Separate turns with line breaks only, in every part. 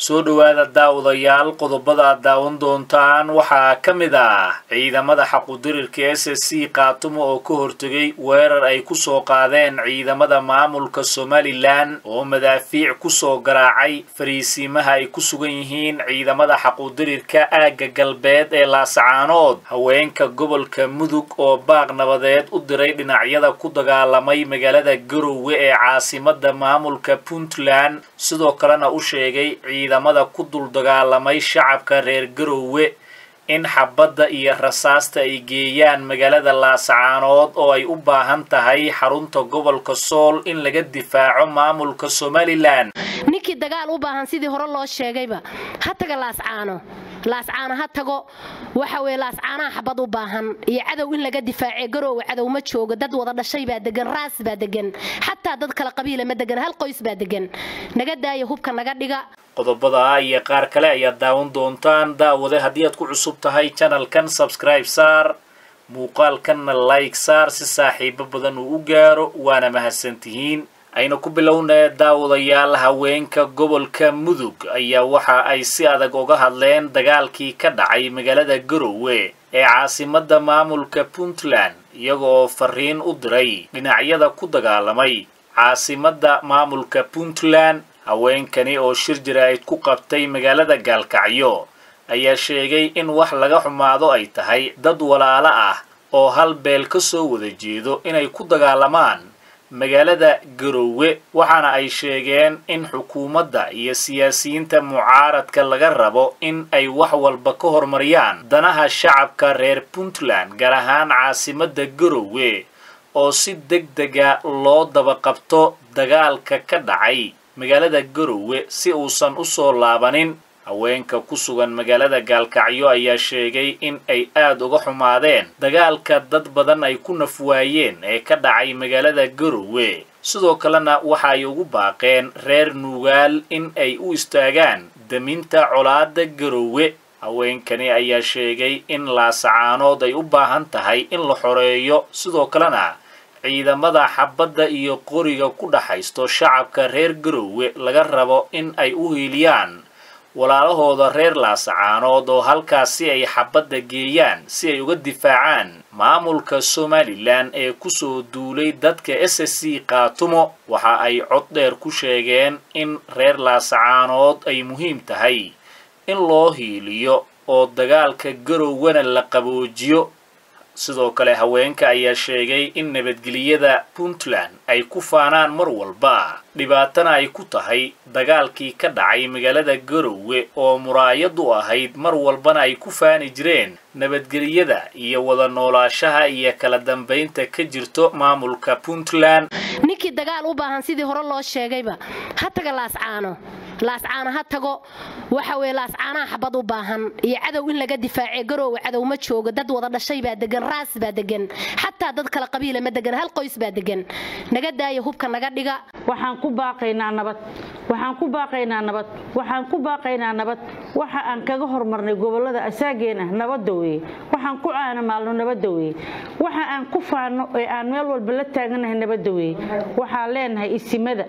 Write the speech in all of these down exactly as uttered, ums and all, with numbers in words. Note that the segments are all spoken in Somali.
soo dhawaada daawadayaal qodobada daawan doontaan waxaa ka mid ah ciidamada xaquudirirka S S C qaatumo oo ka hortagay weerar ay ku soo qaadeen ciidamada maamulka Somaliland oo madaafiic ku soo garaacay fariisimaha ay ku sugan yihiin ciidamada xaquudirirka aaga galbeed ee Laascaanood haweenka gobolka Mudug oo baaq nabadeed u diray dhinacyada ku dagaalamay magaalada Garowe ee caasimada maamulka Puntland sidoo kalena u sheegay ciidamada ku dul dagaalamay shacabka reer Garowe in xabadda iyo rasaasta ay geeyaan magaalada Laascaanood oo ay u baahan tahay xarunta gobolka Sool in laga difaaco maamulka Somaliland
ninkii dagaal u baahan sidii hore loo sheegayba ha taga Laascaano Laascaano ha tago waxa weey Laascaanaha xabad u baahan iyo cadow in laga difaaco Garowe cadow ma joogo dad wada dhashay baa degan raas baa degan hatta dad kala qabiil ma degan hal qoys baa degan naga daayo hubka naga dhiga
qodobada iyo qaar kale ayaa daawan doontaan daawade haddii aad ku cusub tahay channelkan subscribe saar muuqaalkan like saar si saaxiibo badan uu u gaaro waana mahadsantihiin ayna ku bilownaa daawadayaal haweenka gobolka Mudug ayaa waxa ay si adag uga hadleen dagaalkii ka dhacay magaalada Garowe ee caasimada maamulka Puntland iyagoo fariin u diray dhinacyada ku dagaalamay caasimada maamulka Puntland haweenkani oo shir jiraa'id ku qabtay magaalada Gaalkacyo ayaa sheegay in wax laga xumaado ay tahay dad walaalo ah oo hal beel ka soo wada jeedo inay ku dagaalamaan magaalada Garowe waxaana ay sheegeen in xukuumadda iyo siyaasiyiinta mucaaradka laga rabo in ay wax walba ka hormariyaan danaha shacabka reer Puntland gaar ahaan caasimada Garowe oo si degdeg ah loo daba qabto dagaalka ka dhacay magaalada Garowe si uusan u soo laabanin haweenka ku sugan magaalada Gaalkacyo ayaa sheegay in ay aad uga xumaadeen dagaalka dad badan ay ku nafwaayeen ee ka dhacay magaalada Garowe sidoo kalena waxa ay ugu baaqeen reer Nuugaal in ay u istaagaan daminta colaadda Garowe haweenkani ayaa sheegay in Laascaanood ay u baahan tahay in la xoreeyo sidoo kalena ciidamada xabadda iyo qoriga ku dhaxaysto shacabka reer Garowe laga rabo in ay u hiiliyaan walaalahooda reer Laascaanood oo halkaasi ay xabadda geeyaan si ay uga difaacaan maamulka Somaliland ee ku soo duulay dadka S S C qaatumo waxa ay cod dheer ku sheegeen in reer Laascaanood ay muhiim tahay in loo hiiliyo oo dagaalka Garowena la qaboojiyo sidoo kale haweenka ayaa sheegay in nabadgeliyada Puntland ay ku faanaan mar walba dhibaatana ay ku tahay dagaalkii ka dhacay magaalada Garowe oo muraayad u ahayd mar walbana ay ku faani jireen nabadgeliyada iyo wada noolaashaha iyo kala dambeynta ka jirto maamulka Puntland
ninkii dagaal u baahan sidii hore loo sheegayba ha taga Laascaano Laascaano ha tago waxa weey Laascaanaha xabad u baahan iyo cadow in laga difaaco Garowe cadow ma joogo dad wada dhashay baa degan raas baa degan hatta dad kala qabiil ma degan hal qoys baa degan naga daayo hubka naga dhiga
waxaan ku baaqaynaa nabad waxaan ku baaqaynaa nabad waxaan ku baaqaynaa nabad waxa aan kaga hormarnay gobolada asaageena nabad weey waxaan ku caana maalno nabad weey waxa aan ku faano ee aan meel walba la taaganahay nabad weey waxa leenahay isimada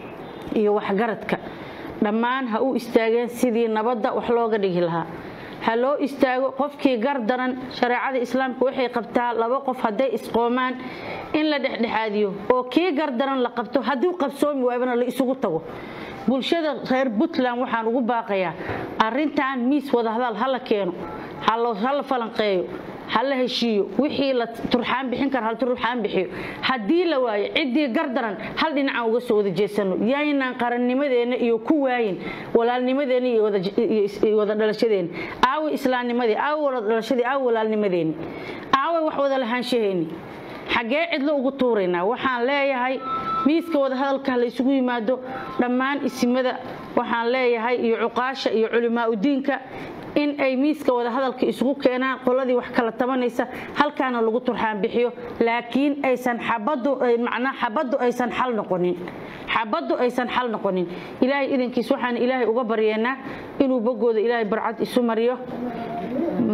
iyo wax garadka dhammaan ha u istaageen sidii nabadda wax looga dhigi lahaa ha loo istaago qofkii gardaran shariicada islaamka waxay qabtaa laba qof haday isqoomaan in la dhexdhexaadiyo oo kii gardaran la qabto hadii qabsoomi waayna la isugu tago bulshada reer Puntland waxaan ugu baaqayaa arintan miis wada hadal hala keeno hal hal falanqeeyo hal heshiyo wixii la turxaan bixin kar hal turxaan bixiyo hadii la waayo cidii gardaran hal dhinac uga soo wada jeesano yaynaan qarannimadeena iyo ku waayin walaalnimadeena iyo wada wada dhalashadeena aawi islaamnimadii aawi wada dhalashadii aawi walaalnimadeena aawi wax wada lahaanshaheeni xagee cid la ugu tuureynaa waxaan leeyahay miiska wada hadalka la isugu yimaado dhammaan isimada waxaan leeyahay iyo cuqaasha iyo culimaa u diinka in ay miiska wada hadalka isugu keenaan qoladii wax kala tabanaysa halkaana lagu turxaan bixiyo laakiin aysan xabadu macna xabadu aysan xal noqonin xabadu aysan xal noqonin ilaahay idinkiis waxaan ilaahay uga baryeena inuu bogooda ilaahay barcad isu mariyo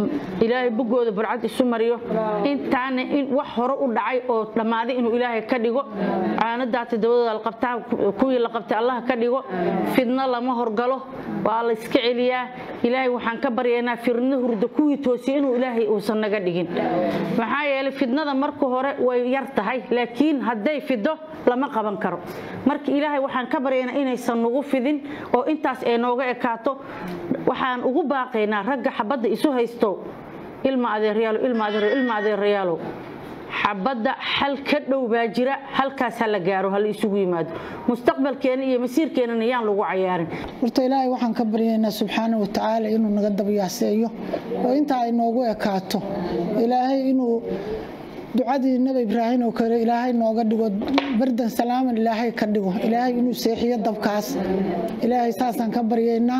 ilaahay bugooda burcad isu mariyo intaana in wax hore u dhacay oo dhamaaday inuu ilaahay ka dhigo caanadaas dabadooda la qabtaa kuwii la qabtay Allah ka dhigo fidna lama horgalo waa la iska celiyaa ilaahay waxaan ka baryaynaa firna hurdo kuwii toosay inuu ilaahay uusan naga dhigin maxaa yeelay fidnada marka hore way yar tahay laakiin haday fido lama qaban karo marka ilaahay waxaan ka baryaynaa inaysan nagu fidin oo intaas ay nooga ekaato waxaan ugu baaqaynaa ragga xabadda isu haysto ilma adeeryaalo ilma adeer ilma adeeryaalo xabadda xal ka dhow baa jira halkaas la gaaro hal isugu yimaado mustaqbalkeena iyo masiirkeena yaan lagu cayaarin
horta ilaahay waxaan ka baryaynaa subxaanahu wa ta'aala inuu naga dabyaaseeyo oo inta ay noogu ekaato ilaahay inuu ducadii nabi ibraahim oo kale ilaahay nooga dhigo bardan salaaman ilaahay ka dhigo ilaahay inuu seexiyo dabkaas ilaahay saasan ka baryaynaa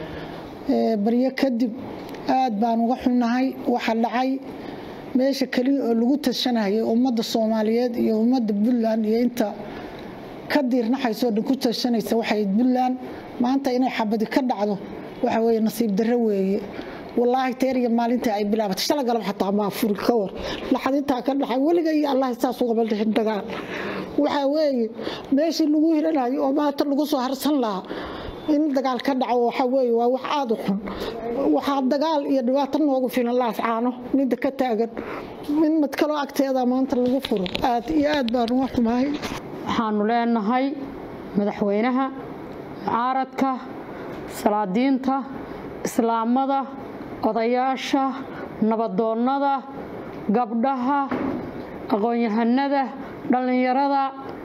ee baryo kadib aad baan uga xunnahay waxa dhacay meesha kaliya oo lagu tashanayo ummadda Soomaaliyeed iyo ummadda Puntland iyo inta ka diirnaxayso ku tashanaysa waxay Puntland maanta inay xabadi ka dhacdo waxa weeye nasiib darro weeye wallahi teeriga maalinta ay bilaabatay shala galab xataa ma furi ka war laxadinta ka dhaxay waliga Allah isaas uga baldahin dagaal waxa weeye meeshii lagu hiranayo oo maanta lagu soo harsan lahaa in dagaal ka dhaco waxa weeye waa wax aad u xun waxa dagaal iyo dhibaato noogu filan laas caano mid ka taagan min mid kale agteeda maanta lagu furo aad iyo aad baan wax xumahay
waxaanu leenahay madaxweynaha caaradka salaadiinta islaamada odayaasha nabadoonnada gabdhaha aqoon-yahanada dhalinyarada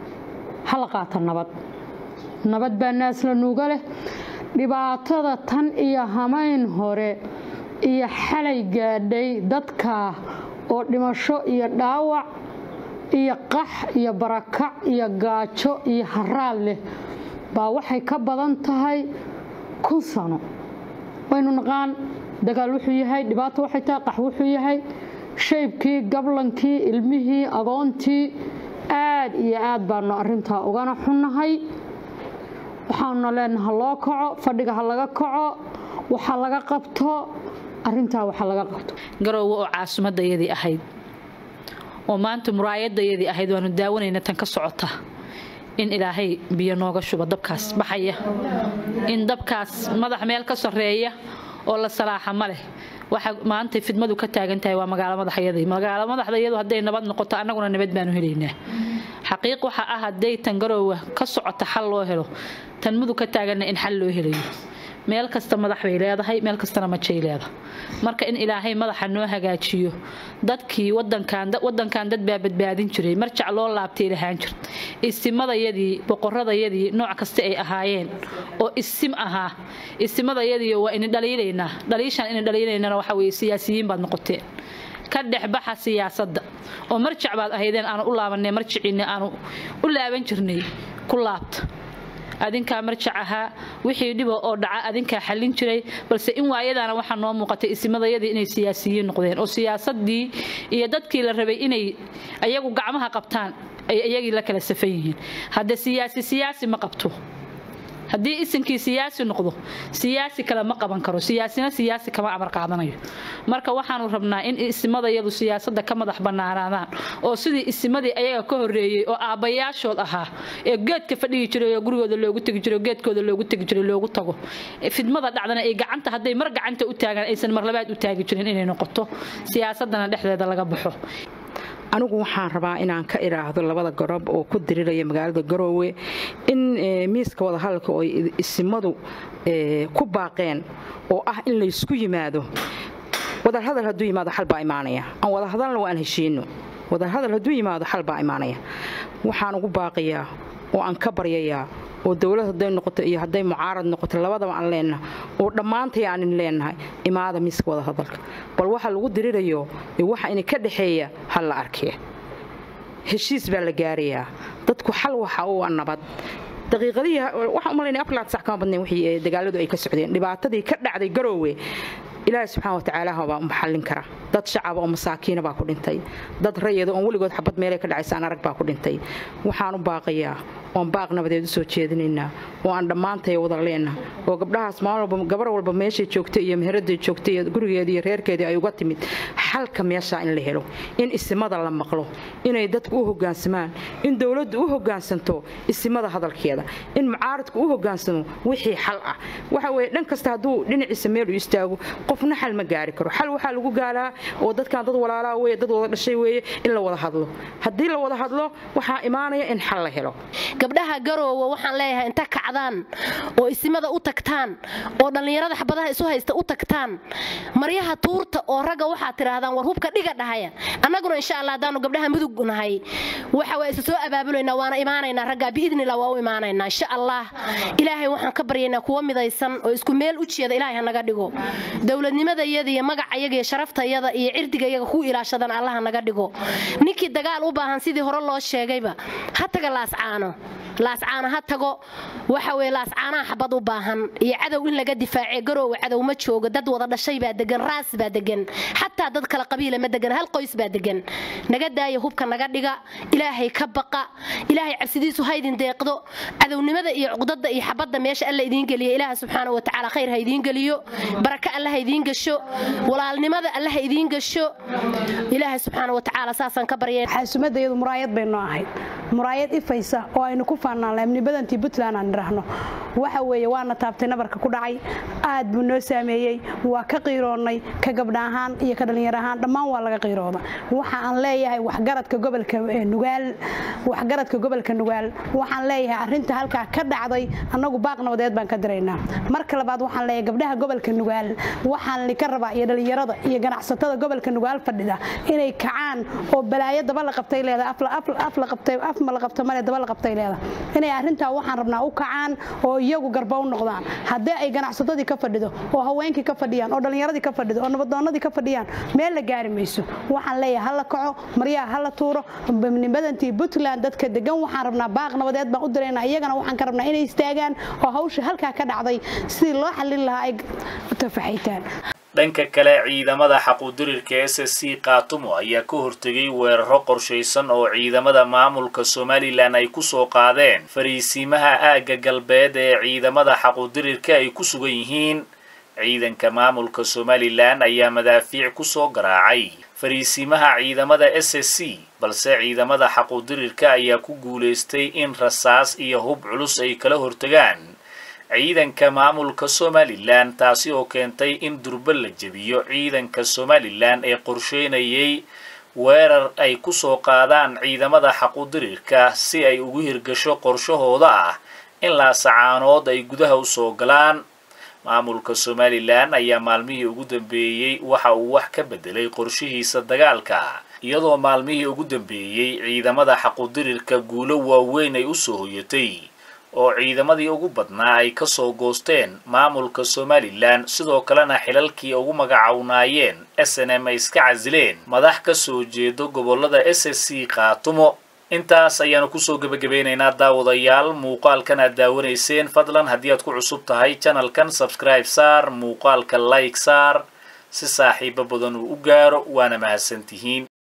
halqaata nabad nabad baa naas la nuuga leh dhibaatada tan iyo hamayn hore iyo xalay gaadhay dadka oo dhimasho iyo dhaawac iyo qax iyo barakac iyo gaajo iyo haraal leh baa waxay ka badan tahay kun sano waynu naqaan dagaal wuxuu yahay dhibaato waxay tahay qax wuxuu yahay shaybkii gablankii ilmihii agoontii aad iyo aad baanu arrintaa ugana xunnahay waxaanu leenahay loo kaco fadhiga ha laga kaco waxa laga qabto arrintaa waxa laga qabto
garoowe oo caasimadayadii ahayd oo maanta muraayadayadii ahayd waanu daawanayna tan ka socota in ilaahay biyo nooga shuba dabkaas baxaya in dabkaas madax meel ka sareeya oo la salaaxa ma leh waxa maanta fidmadu ka taagan tahay waa magaalo madaxyadii magaalo madaxdayadu haday nabad noqoto annaguna nabad baanu helaynaa xaqiiq waxa ah haday tan garoowe ka socota xal loo helo tan mudu ka taagan in xal loo helayo meel kasta madax bay leedahay meel kastana ma jey leedahay marka in ilaahay madaxa noo hagaajiyo dadkii wadankan wadankan dad baa badbaadin jiray marjac loo laabtay lahaan jir isimadayadii boqoradayadii nooc kasta ay ahaayeen oo isim ahaa isimadayadii waa in dhaliileynaa dhaliishan in dhaliileynaa waxa weey siyaasiyiin baad noqoteen ka dhaxbaxa siyaasadda oo marjac baad ahaydeen aan u laabanay marjiciina aan u laaban jirnay ku laabta adinka marjacaha wixii dhibo oo dhaca adinka xalin jiray balse in waayadana waxa noo muuqatay isimadayadii inay siyaasiyiin noqdeen oo siyaasadii iyo dadkii la rabay inay ayagu gacmaha qabtaan ay ayagii la kala safan yihiin hadda siyaasi siyaasi ma qabto hadii isinkii siyaasi noqdo siyaasi kala ma qaban karo siyaasina siyaasi kama amar qaadanayo marka waxaanu rabnaa in isimadayadu siyaasadda ka madax banaanaadaan oo sidii isimadii ayaga ka horeeyay oo aabayaashood ahaa ee geedka fadhigi jiray oo gurigooda loogu tagi jiray geedkooda loogu tagi jiray loogu tago fidmada dhacdana ay gacanta haday mar gacanta u taagan aysan mar labaad u taagi jirin inay noqoto siyaasadana dhexdeeda laga baxo
anigu waxaan rabaa inaan ka iraahdo labada garab oo ku diriraya magaalada Garoowe in miiska wada hadalka oo isimadu ku baaqeen oo ah in la isku yimaado wada hadal haduu yimaado xal baa imaanaya aan wada hadalna waan heshiino wada hadal haduu yimaado xal baa imaanaya waxaan ugu baaqayaa oo aan ka baryayaa oo dawladda haday noqoto iyo haday mucaarad noqoto labadaba aan leenahay oo dhamaantay aan leenahay imaada miiska wada hadalka bal waxa lagu dirirayo waxa in ka dhaxeeya hal la arkay heshiis baa la gaarayaa dadku xal waxa uu nabad daqiiqadii waxa umaleynaa aflaad sax kama badnay wixii dagaaladu ay ka socdeen dhibaatadii ka dhacday Garoowe ilaahay subxaanahu wa ta'aala waa maxallin kara dad shacab oo masaakiina baa ku dhintay dad rayid oo waligood xabad meel ka dhacaysan arag baa ku dhintay waxaan u baaqayaa oon baaq nabadeed u soo jeedinaynaa oo aan dhammaantay wada leena oo gabdhahaas maalba gabar walba meesha joogtay iyo meherada joogtay iyo gurigeeda iyo reerkeeda ay uga timid xalka meesha in la helo in isimada la maqlo inay dadku u hoggaansamaan in dawladdu u hoggaansanto isimada hadalkeeda in mucaaradku u hoggaansano wixii xal ah waxa weeye dhan kasta haduu dhinaciisa meel u istaago qofna xal ma gaari karo xal waxa lagu gaaraa oo dadkan dad walaalaa weeye dad wada dhashay weeye in la wada hadlo haddii la wada hadlo waxa imaanaya in xal la helo
gabdhaha garoowa waxaan leeyahay inta kacdaan oo isimada u tagtaan oo dhalinyarada xabadaha isu haysta u tagtaan maryaha tuurta oo raga waxa tiraahdaan war hubka dhiga dhahaya annaguna insha Allah hadaanu gabdhaha mudug nahay waxa way soo abaabulayna waana imaanaynaa ragga biidnillah waa u imaanaynaa insha Allah ilaahay waxaan ka baryaynaa kuwa midaysan oo isku meel u jeeda ilaahay naga dhigo dawladnimada iyada iyo magacayaga iyo sharaftayada iyo cirdigayaga ku ilaashadan Allah naga dhigo ninkii dagaal u baahan sidii hore loo sheegayba ha taga laas caano laas caana ha tago waxa way laas caana xabad u baahan iyo cadow in laga difaaciyo garoow cadow ma joogo dad wada dhashay baa degan raas baa degan hatta dad kala qabiil ma degan hal qoys baa degan naga daayo hubka naga dhiga ilaahay ka baqa ilaahay cabsidiisu haydin deeqdo cadownimada iyo cuqdada iyo xabada meesha alla idin galiyo ilaahay subhanahu wa ta'ala khayr ha idin galiyo baraka alla ha idin gasho walaalnimada alla ha idin gasho ilaahay subhanahu wa ta'ala saasan ka baryay
xasumadayadu muraayad bay noo ahayd muraayad ifaysa oo aynu ku faanaan badantii Puntland aan raahno waxa weeye waana taabtay nabarka ku dhacay aad buu noo saameeyay waa ka qiiroonay ka gabdhahan iyo ka dhalinyarahan dhammaan waa laga qiirooda waxa aan leeyahay wax garadka gobolka Nugaal wax garadka gobolka Nugaal waxaan leeyahay arinta halka ka dhacday anagu baaq nabadeed baan ka direynaa marka labaad waxaan leeyahay gabdhaha gobolka Nugaal waxaan li ka rabaa iyo dhalinyarada iyo ganacsatada gobolka Nugaal fadhida inay kacaan oo balaayo daba la qabtay leedahay afla afla qabtay af ma la qabtay male daba la qabtay leedahay inay arinta waxaan rabnaa u kacaan oo iyagu garba u noqdaan haddii ay ganacsatadii ka fadhido oo haweenkii ka fadhiyaan oo dhalinyaradii ka fadhido oo nabadoonadii ka fadhiyaan meel la gaari mayso waxaan leeyahay hal la kaco maryaha hal la tuuro badantii Puntland dadka degan waxaan rabnaa baaq nabadeed baan u direynaa iyagana waxaan ka rabnaa inay istaagaan oo hawsha halka ka dhacday si loo xalin lahaa ay tafaxiitaan
dhanka kale ciidamada xaquudirirka S S C qaatumo ayaa ka hortagay weeraro qorsheysan oo ciidamada maamulka Somaliland ay ku soo qaadeen fariisimaha aaga galbeed ee ciidamada xaquudirirka ay ku sugan yihiin ciidanka maamulka Somaliland ayaa madaafiic ku soo garaacay fariisimaha ciidamada S S C balse ciidamada xaquudirirka ayaa ku guuleystay in rasaas iyo hub culus ay kala hortagaan ciidanka maamulka Somaliland taasi oo keentay in durba la jabiyo ciidanka Somaliland ee qorsheynayay weerar ay ku soo qaadaan ciidamada xaquudirirka si ay ugu hirgasho qorshahooda ah in la sacaanood ay gudaha u soo galaan maamulka Somaliland ayaa maalmihii ugu dambeeyay waxa uu wax ka bedelay qorshihiisa dagaalka iyadoo maalmihii ugu dambeeyay ciidamada xaquudirirka guulo waaweyn ay u soo hoyatay oo ciidamadii ugu badnaa ay ka soo goosteen maamulka Somaliland sidoo kalena xilalkii ugu magacawnaayeen S N M ay iska casileen madax ka soo jeedo gobolada S S C qaatumo intaas ayaanu ku soo gabagabeynaynaa daawadayaal muuqaalkan aad daawanayseen fadlan haddii aad ku cusub tahay channelkan subscribe saar muuqaalka like saar si saaxiibo badan uu u gaaro waana mahadsantihiin